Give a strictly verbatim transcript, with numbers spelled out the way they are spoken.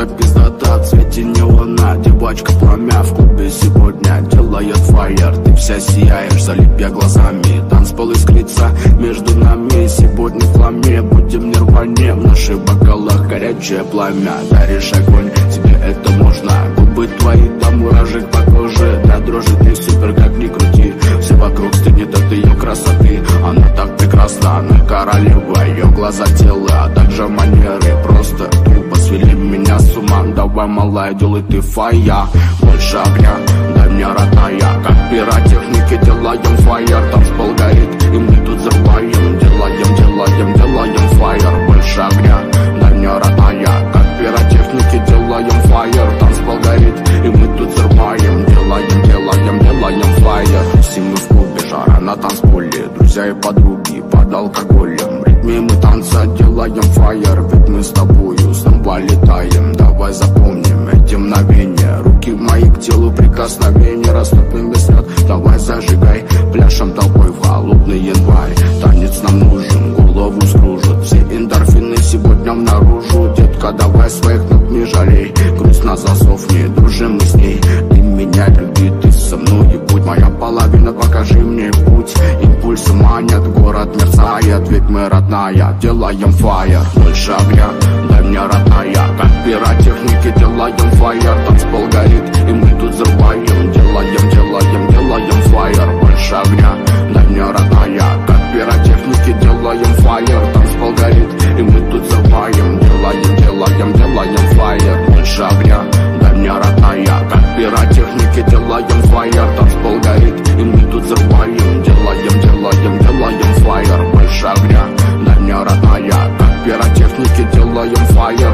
погода пиздата, в цвете неона. Девочка пламя в клубе сегодня делает фаер. Ты вся сияешь, залипя глазами. Танцпол искрится между нами. Сегодня в хламе, будем не рване. В наших бокалах горячее пламя. Даришь огонь, тебе это можно. Губы твои до мурашек по коже. До дрожи ты супер, как ни крути. Все вокруг стынет от ее красоты. Она так прекрасна, она королева. Ее глаза, тело, а также манеры просто тупо свели меня с ума. Давай, малая, делай ты фая. Больше огня, дай мне родная. Как пиротехники делаем фаер. Танцпол горит, и мы тут взрываем. Делаем, делаем, делаем фаер. Больше огня, дай мне родная. Как пиротехники делаем фаер. Танцпол горит, и мы тут взрываем. Делаем, делаем, делаем фаер. Все мы в клубе, жара на танцполе. Друзья и подруги под алкоголем. В ритме мы танца делаем фаер. Ведь мы с тобою снова летаем. Давай запомним эти мгновения. Руки мои к телу прикосновения. Растопим без след, давай зажигай. Пляшем тобой в холодный январь. Танец нам нужен, голову скружит. Все эндорфины сегодня наружу. Детка, давай своих ног не жалей. Грустно засохни, дружим мы с ней. Ты меня люби, ты со мной и будь моя половина, покажи мне путь. Импульсы манят, город мерцает. Ведь мы родная, делаем фаер. Больше огня, дай мне родная. Как пиротехники делаем фаер. Танцпол горит, и мы тут взрываем. Делаем, делаем, делаем фаер. Больше огня, дай мне родная. Как пиротехники делаем фаер. Танцпол горит, и мы тут взрываем. Делаем, делаем, делаем фаер. Больше огня, дай мне родная. Как пиротехники делаем фаер. Танцпол горит, и мы тут взрываем. Делаем, делаем, делаем фаер. Больше огня, дай мне родная. Как пиротехники делаем фаер. Танцпол горит, и мы тут взрываем. Делаем, делаем, делаем фаер. Больше огня, дай мне родная. Как пиротехники делаем фаер.